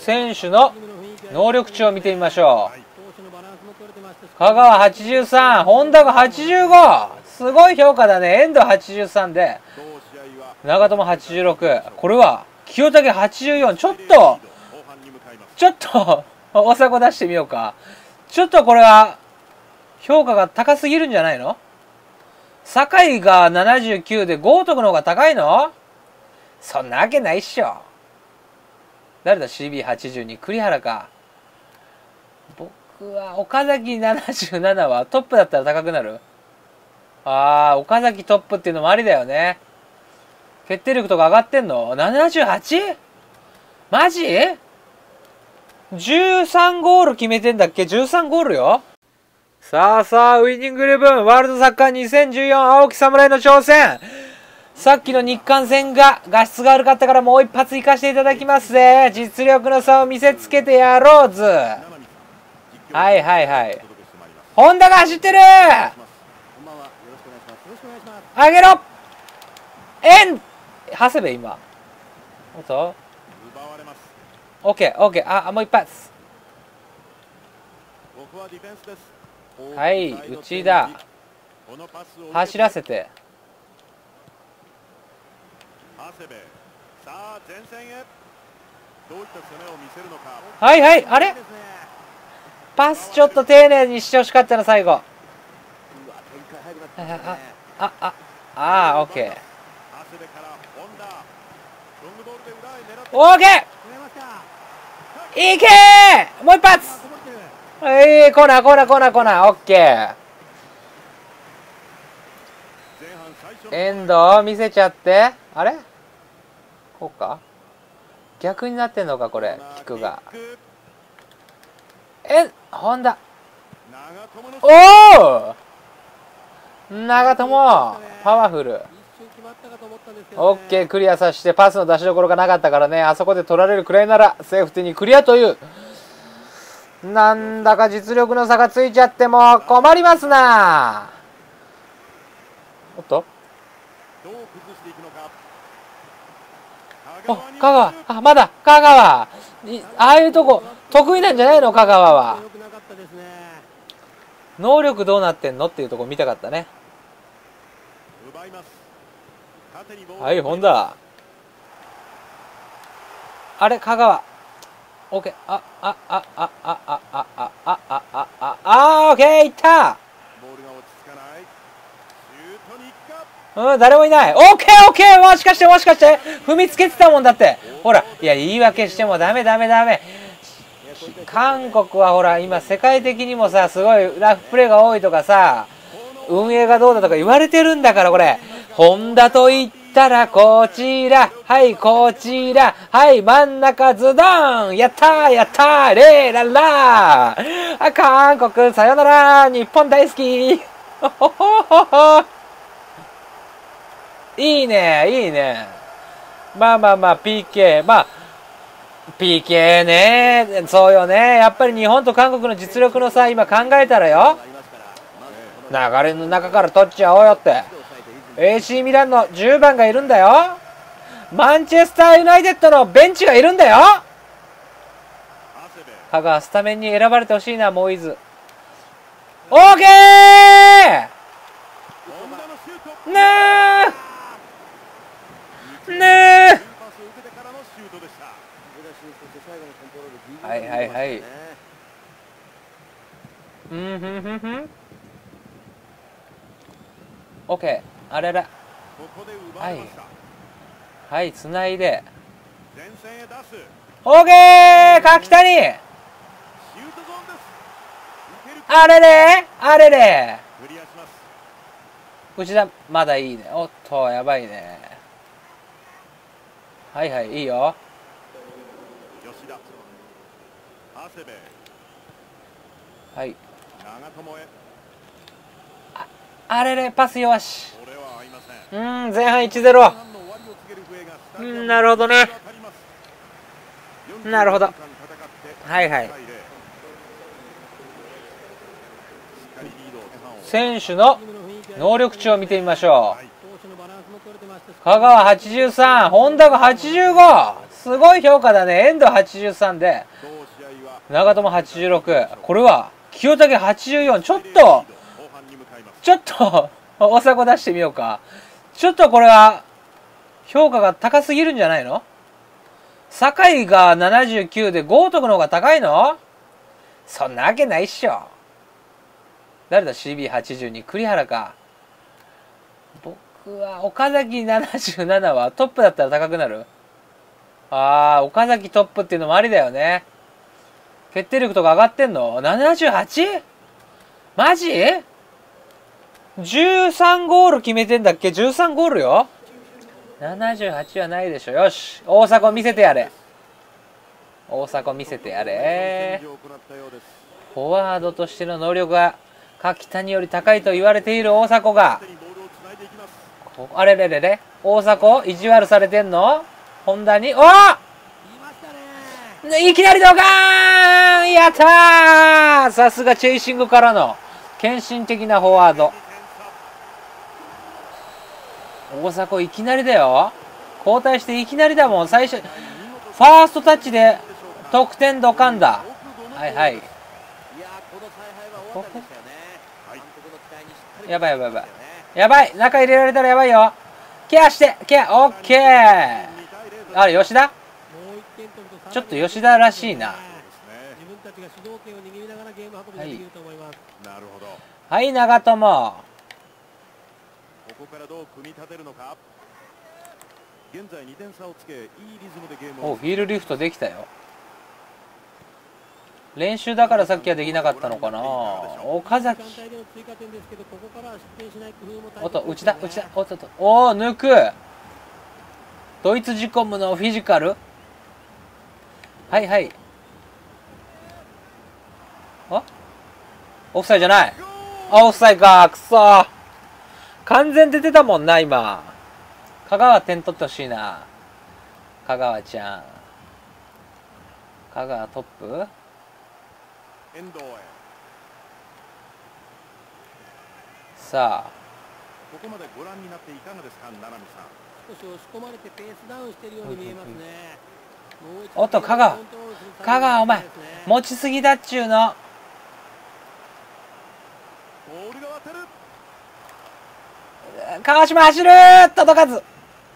選手の能力値を見てみましょう。香川83、本田が85、すごい評価だね。遠藤83で長友86、これは清武84。ちょっと大迫出してみようか。ちょっとこれは評価が高すぎるんじゃないの？酒井が79で豪徳の方が高いの？そんなわけないっしょ。誰だ CB82 栗原か。僕は岡崎77はトップだったら高くなる？ああ、岡崎トップっていうのもありだよね。決定力とか上がってんの？ 78？ マジ？ 13 ゴール決めてんだっけ？ 13 ゴールよ。さあ、ウイニングイレブン、ワールドサッカー2014青木侍の挑戦。さっきの日韓戦が画質が悪かったからもう一発いかしていただきますぜ。実力の差を見せつけてやろうず。はい。本田が走ってる。上げろ。長谷部今。おっと。オッケー。あ、もう一発。はい、内田。走らせて。はい、あれパスちょっと丁寧にしてほしかったな、最後。オッケー。オーケーいけー、もう一発。コーナー、オッケー。遠藤見せちゃって、あれこうか、逆になってんのかこれ。キックが本田、おお長友パワフル。オッケー、クリアさせて。パスの出しどころがなかったからね、あそこで取られるくらいならセーフティーにクリアという。なんだか実力の差がついちゃっても困りますな。おっと、お、香川、まだ香川、ああいうとこ得意なんじゃないの？香川は能力どうなってんのっていうとこ見たかったね。はい、本田。あれ、香川。オッケー。オッケー、いった。誰もいない。オッケー。もしかして踏みつけてたもんだって。ほら、いや、言い訳してもダメ。韓国はほら、今世界的にもさ、すごいラフプレーが多いとかさ、運営がどうだとか言われてるんだから、これ。本田と言ったらこちら、こちら、真ん中ズドン、やったー、レーララー。韓国さよなら、日本大好き。いいね。まあ PK、PK ね、そうよね。やっぱり日本と韓国の実力の差今考えたらよ、流れの中から取っちゃおうよって。AC ミランの10番がいるんだよ。マンチェスターユナイテッドのベンチがいるんだよ。香川スタメンに選ばれてほしいな、モイズ。オーケーはい。オッケー、あれら。はい、つないで。オーケー、柿谷。あれれ。内田、まだいいね。おっと、やばいね。はい、いいよ。はい。あれれ、パス弱し。前半 1-0。なるほどね。なるほど。はい。選手の能力値を見てみましょう。香川83、本田が85。 すごい評価だね。遠藤83で長友86。これは清武84。ちょっと大迫出してみようか。ちょっとこれは評価が高すぎるんじゃないの？酒井が79で豪徳の方が高いの？そんなわけないっしょ。誰だ CB82 栗原か。僕は岡崎77はトップだったら高くなる。岡崎トップっていうのもありだよね。決定力とか上がってんの？ 78？ マジ？ 13 ゴール決めてんだっけ？ 13 ゴールよ。78はないでしょ。よし、大迫見せてやれ。大迫見せてやれ。フォワードとしての能力が柿谷より高いと言われている大迫が、あれれれれ、大迫意地悪されてんの？本田に、いきなりドカーン！やったー！さすがチェイシングからの献身的なフォワード。大迫いきなりだよ。交代していきなりだもん。最初ファーストタッチで得点ドカンだ。はいはい。やばいやばいやばいやばい。中入れられたらやばいよ。ケアしてケア。オッケー。あれ吉田、ちょっと吉田らしいな。はいはい、長友。 ここからどう組み立てるのか。現在2点差をつけ、いいリズムでゲームを。 お、フィールリフトできたよ。練習だからさっきはできなかったのかな。岡崎。おっと、内田。おっと、おー、抜く。ドイツジコムのフィジカル。はいはい。オフサイじゃない。オフサイか。くそー。完全出てたもんな、今。香川点取ってほしいな。香川ちゃん。香川トップ。さあ。 ここまでご覧になっていかがですか、七海さん。 少し押し込まれてペースダウンしているように見えますね。 おっと、香川お前持ちすぎだっちゅうの。 ボールが渡る。 川島走る。届かず。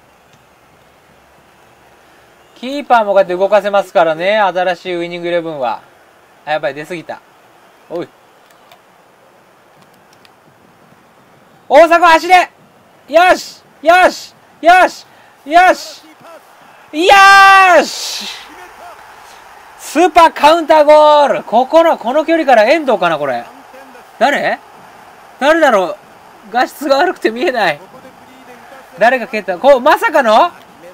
キーパーもこうやって動かせますからね、新しいウイニングイレブンは。やばい、出過ぎた。おい、大迫走れ。よしよしよしよしよし。スーパーカウンターゴール。この距離から遠藤かな。これ誰だろう。画質が悪くて見えない。誰が蹴った？まさかの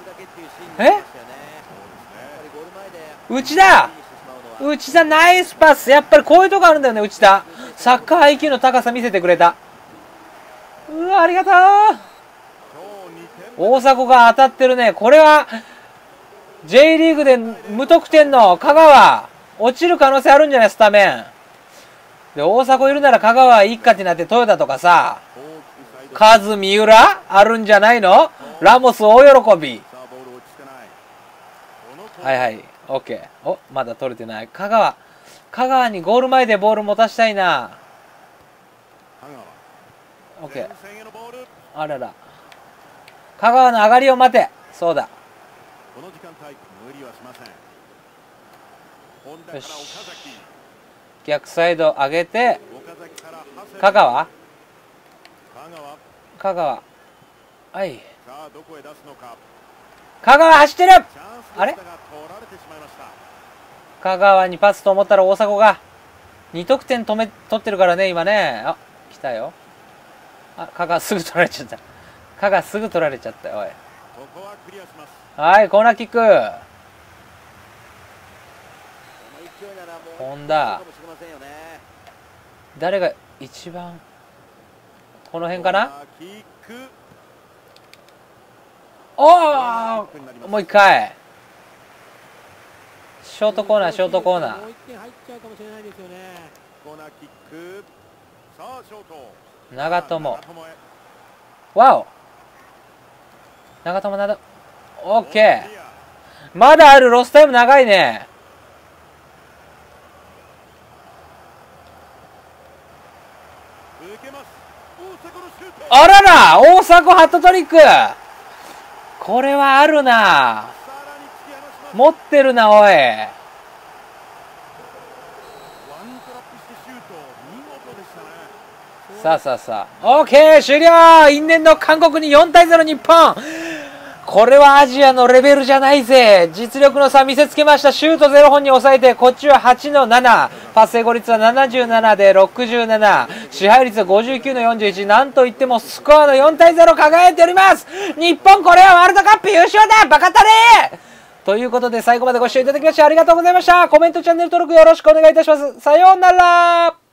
内田ナイスパス。やっぱりこういうとこあるんだよね、内田。サッカー IQ の高さ見せてくれた。うわ、ありがとう。大迫が当たってるね。これは J リーグで無得点の香川落ちる可能性あるんじゃない？スタメンで大迫いるなら香川一家ってなって、トヨタとかさ、カズ三浦あるんじゃないの？ラモス大喜び。はいはい、オッケー。お、まだ取れてない。香川にゴール前でボール持たしたいな。オッケー。あらら、香川の上がりを待て。そうだ。よし、逆サイド上げて、香川はい、香川走ってる。あれ、香川にパスと思ったら大迫が2得点取ってるからね、今ね。あ、来たよ。香川すぐ取られちゃった。おい。はい、コーナーキック。本田。誰が一番この辺かな。おお、もう一回ショートコーナー。長友、わお、長友など。オッケー。 まだある。ロスタイム長いね。あらら、大迫ハットトリック。これはあるな。持ってるな、おい。さあさあさあ、OK、終了。因縁の韓国に4対0日本。これはアジアのレベルじゃないぜ。実力の差見せつけました。シュート0本に抑えて、こっちは8の7。パス成功率は77で67。支配率は59の41。なんといってもスコアの4対0輝いております。日本、これはワールドカップ優勝だ。バカたれということで、最後までご視聴いただきましてありがとうございました。コメント、チャンネル登録よろしくお願いいたします。さようなら。